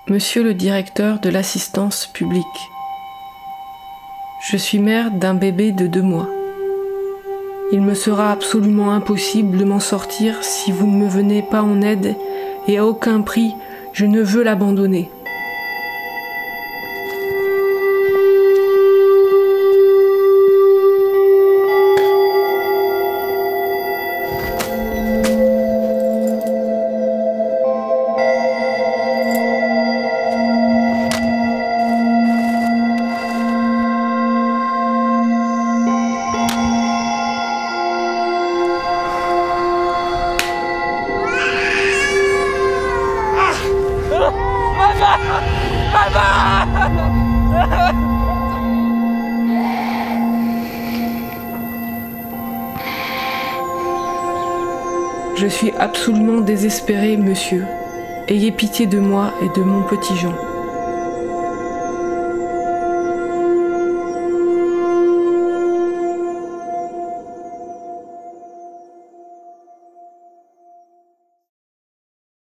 Monsieur le directeur de l'assistance publique, je suis mère d'un bébé de 2 mois. Il me sera absolument impossible de m'en sortir si vous ne me venez pas en aide et à aucun prix je ne veux l'abandonner. Je suis absolument désespérée, monsieur. Ayez pitié de moi et de mon petit Jean.